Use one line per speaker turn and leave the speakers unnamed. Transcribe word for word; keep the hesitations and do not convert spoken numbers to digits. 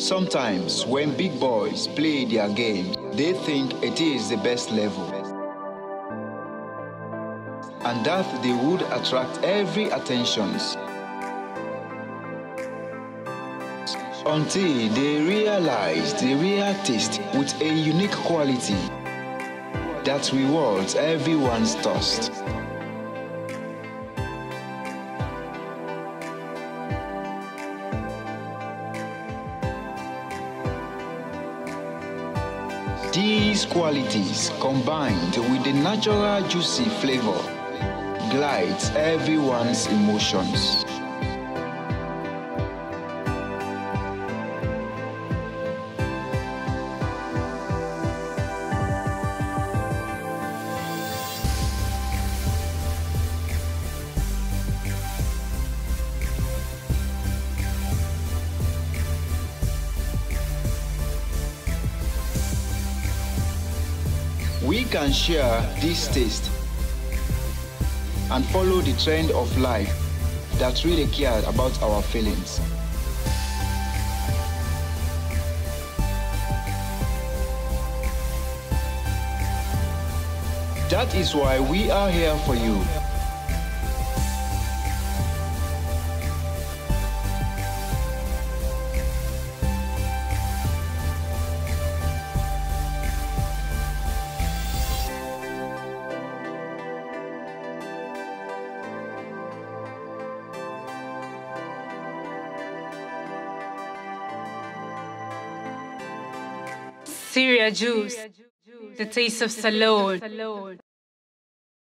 Sometimes when big boys play their game, they think it is the best level, and that they would attract every attention, until they realize the real taste with a unique quality that rewards everyone's thirst. These qualities, combined with the natural juicy flavor, glides everyone's emotions. We can share this taste and follow the trend of life that really cares about our feelings. That is why we are here for you.
Sierra juice, the taste of salon.